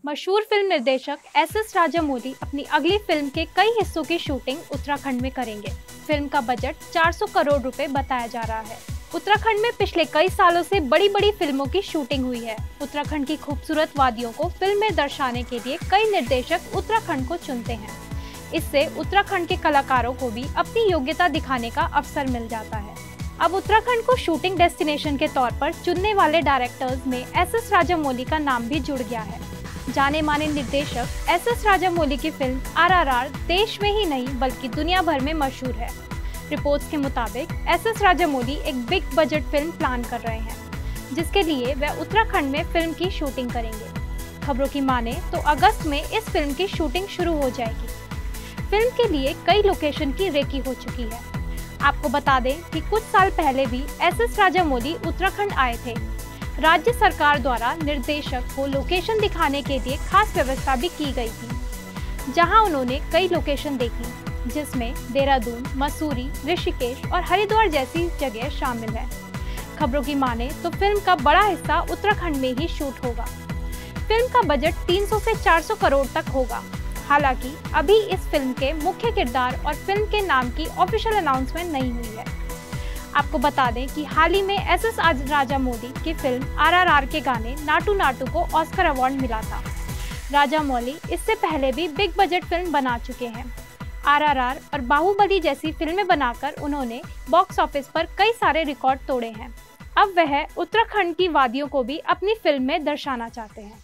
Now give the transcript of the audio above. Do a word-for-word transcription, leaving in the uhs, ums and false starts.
मशहूर फिल्म निर्देशक S S Rajamouli अपनी अगली फिल्म के कई हिस्सों की शूटिंग उत्तराखंड में करेंगे। फिल्म का बजट चार सौ करोड़ रुपए बताया जा रहा है। उत्तराखंड में पिछले कई सालों से बड़ी बड़ी फिल्मों की शूटिंग हुई है। उत्तराखंड की खूबसूरत वादियों को फिल्म में दर्शाने के लिए कई निर्देशक उत्तराखंड को चुनते हैं। इससे उत्तराखंड के कलाकारों को भी अपनी योग्यता दिखाने का अवसर मिल जाता है। अब उत्तराखंड को शूटिंग डेस्टिनेशन के तौर पर चुनने वाले डायरेक्टर्स में एस एस राजामौली का नाम भी जुड़ गया है। जाने माने निर्देशक एस एस राजामौली की फिल्म आर आर आर देश में ही नहीं बल्कि दुनिया भर में मशहूर है। रिपोर्ट्स के मुताबिक एस एस राजामौली एक बिग बजट फिल्म प्लान कर रहे हैं, जिसके लिए वह उत्तराखंड में फिल्म की शूटिंग करेंगे। खबरों की माने तो अगस्त में इस फिल्म की शूटिंग शुरू हो जाएगी। फिल्म के लिए कई लोकेशन की रेकी हो चुकी है। आपको बता दें कि कुछ साल पहले भी एस एस राजामौली उत्तराखंड आए थे। राज्य सरकार द्वारा निर्देशक को लोकेशन दिखाने के लिए खास व्यवस्था भी की गई थी, जहां उन्होंने कई लोकेशन देखी, जिसमें देहरादून, मसूरी, ऋषिकेश और हरिद्वार जैसी जगह शामिल है। खबरों की माने तो फिल्म का बड़ा हिस्सा उत्तराखंड में ही शूट होगा। फिल्म का बजट तीन सौ से चार सौ करोड़ तक होगा। हालांकि अभी इस फिल्म के मुख्य किरदार और फिल्म के नाम की ऑफिशियल अनाउंसमेंट नहीं हुई है। आपको बता दें कि हाल ही में एस एस राजामौली की फिल्म आर आर आर के गाने नाटू नाटू को ऑस्कर अवार्ड मिला था। राजामौली इससे पहले भी बिग बजट फिल्म बना चुके हैं। आर आर आर और बाहुबली जैसी फिल्में बनाकर उन्होंने बॉक्स ऑफिस पर कई सारे रिकॉर्ड तोड़े हैं। अब वह उत्तराखंड की वादियों को भी अपनी फिल्म में दर्शाना चाहते हैं।